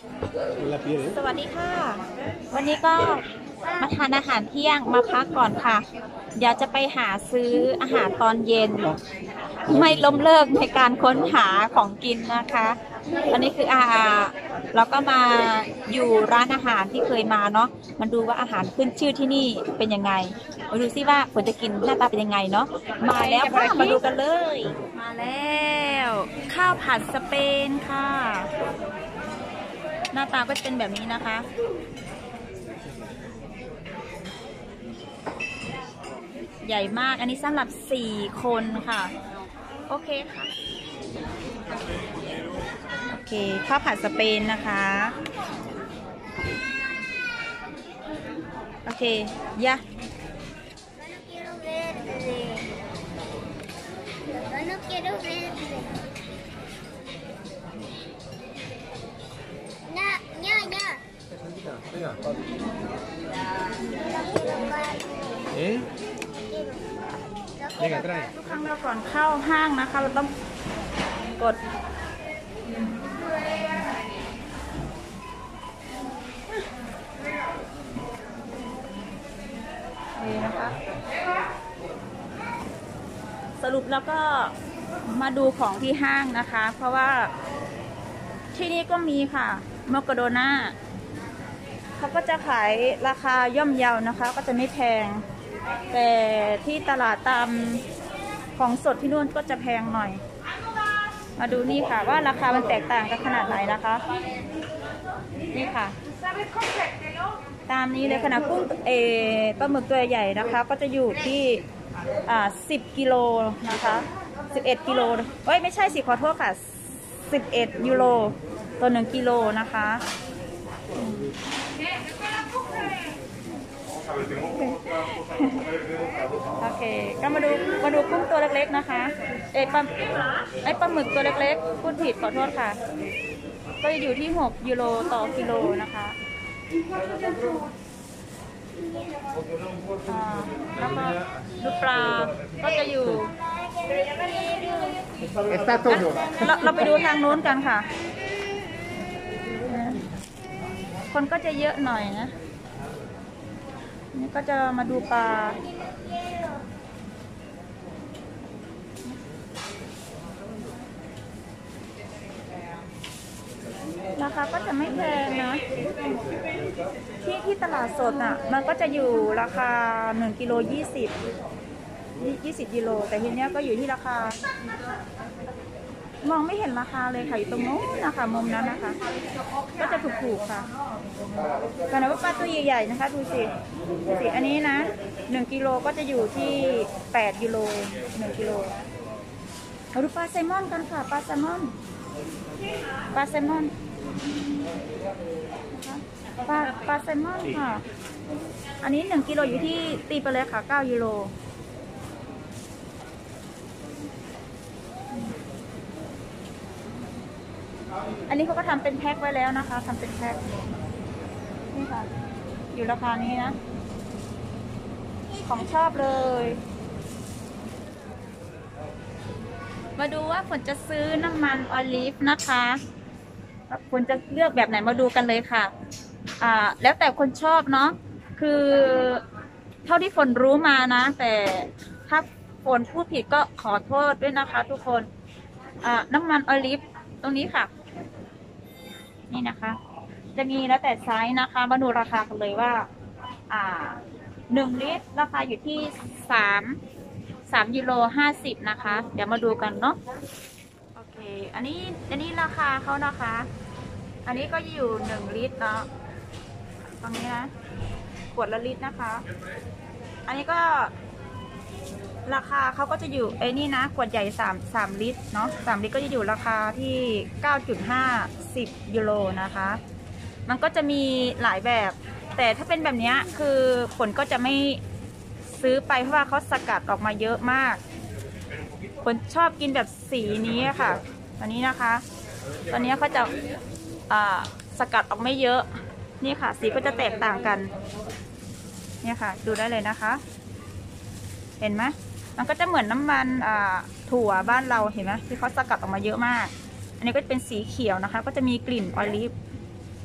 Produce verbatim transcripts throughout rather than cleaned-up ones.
สวัสดีค่ะวันนี้ก็มาทานอาหารเที่ยงมาพักก่อนค่ะเดี๋ยวจะไปหาซื้ออาหารตอนเย็นไม่ล้มเลิกในการค้นหาของกินนะคะอันนี้คืออาเราก็มาอยู่ร้านอาหารที่เคยมาเนาะมันดูว่าอาหารขึ้นชื่อที่นี่เป็นยังไงมาดูซิว่าผลจะกินหน้าตาเป็นยังไงเนาะมาแล้วค่ะมาดูกันเลยมาแล้วข้าวผัดสเปนค่ะหน้าตาก็จะเป็นแบบนี้นะคะใหญ่มากอันนี้สำหรับสี่คนค่ะโอเคค่ะโอเคข้าวผัดสเปนนะคะโอเคยะเอ๊ะนี่ไงก็ได้ทุกครั้งเราก่อนเข้าห้างนะคะเราต้องกดนี่นะคะสรุปแล้วก็มาดูของที่ห้างนะคะเพราะว่าที่นี่ก็มีค่ะมอคโดนาเขาก็จะขายราคาย่อมเยานะคะก็จะไม่แพงแต่ที่ตลาดตามของสดที่นู่นก็จะแพงหน่อยมาดูนี่ค่ะว่าราคามันแตกต่างกันขนาดไหนนะคะนี่ค่ะตามนี้เลยขนาดกุ้งเอปลาหมึกตัวใหญ่นะคะก็จะอยู่ที่อ่าสิบกิโลนะคะสิบเอ็ดกิโลเอ้ยไม่ใช่สิขอโทษค่ะสิบเอ็ดยูโรตัวหนึ่งกิโลนะคะโอเคก็มาดูมาดูกุ้งตัวเล็กๆนะคะเอ้ปลาไอ้ปลาหมึกตัวเล็กๆพูดผิดขอโทษค่ะก็จะอยู่ที่หกยูโรต่อกิโลนะคะแล้วก็ดูปลาก็จะอยู่เราเราไปดูทางโน้นกันค่ะคนก็จะเยอะหน่อยนะนี่ก็จะมาดูปลาราคาก็จะไม่แพงนะที่ที่ตลาดสดอ่ะมันก็จะอยู่ราคาหนึ่งกิโลยี่สิบยี่สิบกิโลแต่ทีเนี้ยก็อยู่ที่ราคามองไม่เห็นราคาเลยค่ะอยู่ตรงโน้นนะคะมุมนั้นนะคะก็จะถูกๆค่ะแต่นะว่าปลาตัวใหญ่ๆนะคะดูสิดูสิอันนี้นะหนึ่งกิโลก็จะอยู่ที่แปดกิโลหนึ่งกิโลมาดูปลาแซลมอนกันค่ะปลาแซลมอนปลาแซลมอนปลาปลาแซลมอนค่ะอันนี้หนึ่งกิโลอยู่ที่ตีไปเลยค่ะเก้ากิโลอันนี้เขาก็ทำเป็นแพ็คไว้แล้วนะคะทำเป็นแพ็คนี่ค่ะอยู่ราคานี้นะของชอบเลยมาดูว่าฝนจะซื้อน้ำมันออลิฟนะคะฝนจะเลือกแบบไหนมาดูกันเลยค่ะอ่าแล้วแต่คนชอบเนาะคือเท่าที่ฝนรู้มานะแต่ถ้าฝนพูดผิดก็ขอโทษด้วยนะคะทุกคนอ่าน้ำมันออลิฟตรงนี้ค่ะนี่นะคะจะมีแล้วแต่ไซส์นะคะมาดูราคากันเลยว่าอ่าหนึ่งลิตรราคาอยู่ที่สามสามยูโรห้าสิบนะคะเดี๋ยวมาดูกันเนาะโอเคอันนี้อันนี้ราคาเขานะคะอันนี้ก็อยู่หนึ่งลิตรเนาะตรงนี้นะขวดละลิตรนะคะอันนี้ก็ราคาเขาก็จะอยู่ไอ้นี่นะขวดใหญ่สามสามลิตรเนาะสามลิตรก็จะอยู่ราคาที่เก้าจุดห้าสิบยูโรนะคะมันก็จะมีหลายแบบแต่ถ้าเป็นแบบนี้คือผลก็จะไม่ซื้อไปเพราะว่าเขาสกัดออกมาเยอะมากผลชอบกินแบบสีนี้ค่ะอันนี้นะคะตอนนี้เขาจะอ่าสกัดออกไม่เยอะนี่ค่ะสีก็จะแตกต่างกันนี่ค่ะดูได้เลยนะคะเห็นไหมมันก็จะเหมือนน้ำมันถั่วบ้านเราเห็นไหมที่เขาสกัดออกมาเยอะมากอันนี้ก็เป็นสีเขียวนะคะก็จะมีกลิ่นออลิฟ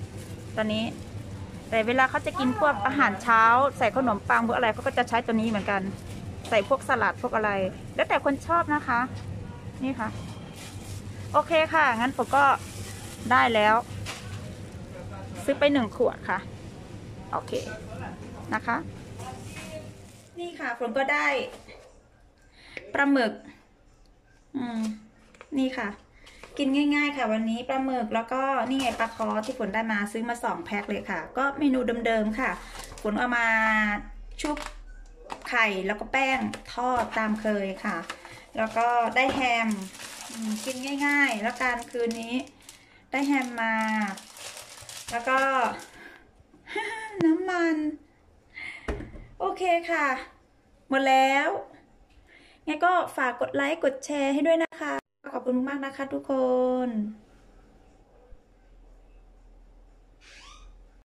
ตอนนี้ แต่เวลาเขาจะกินพวกอาหารเช้าใส่ขนมปังพวกอะไรเขาก็จะใช้ตัวนี้เหมือนกัน ใส่พวกสลัดพวกอะไร แล้วแต่คนชอบนะคะ นี่ค่ะ โอเคค่ะงั้นผมก็ได้แล้ว ซื้อไปหนึ่งขวดค่ะโอเคนะคะ นี่ค่ะผมก็ได้ปลาหมึกอืมนี่ค่ะ กินง่ายๆค่ะวันนี้ปลาหมึกแล้วก็นี่ไงปลาคอที่ฝนได้มาซื้อมาสองแพ็คเลยค่ะก็เมนูเดิมๆค่ะฝนเอามาชุบไข่แล้วก็แป้งทอดตามเคยค่ะ แล้วก็ได้แฮมกินง่ายๆแล้วการคืนนี้ได้แฮมมา แล้วก็ น้ำมันโอเคค่ะหมดแล้วงั้นก็ฝากกดไลค์กดแชร์ให้ด้วยนะคะขอบคุณมากนะคะทุกคน